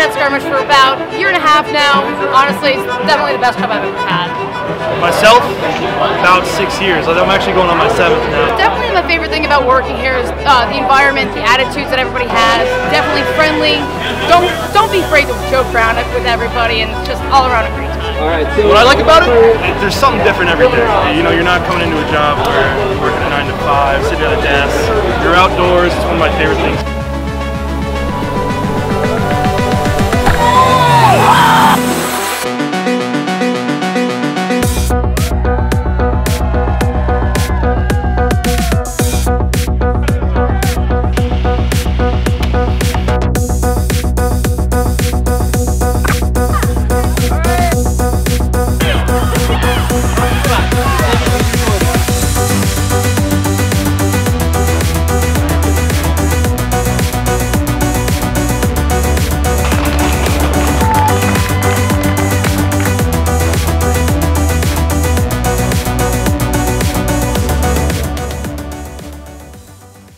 at Skirmish for about a year and a half now. Honestly, it's definitely the best job I've ever had. Myself, about 6 years. I'm actually going on my 7th now. Definitely my favorite thing about working here is the environment, the attitudes that everybody has. Definitely friendly. Don't be afraid to joke around with everybody, and it's just all around a great time. All right. So what I like about it, there's something different every day. You know, you're not coming into a job where you're working a 9 to 5, sitting at a desk. You're outdoors. It's one of my favorite things.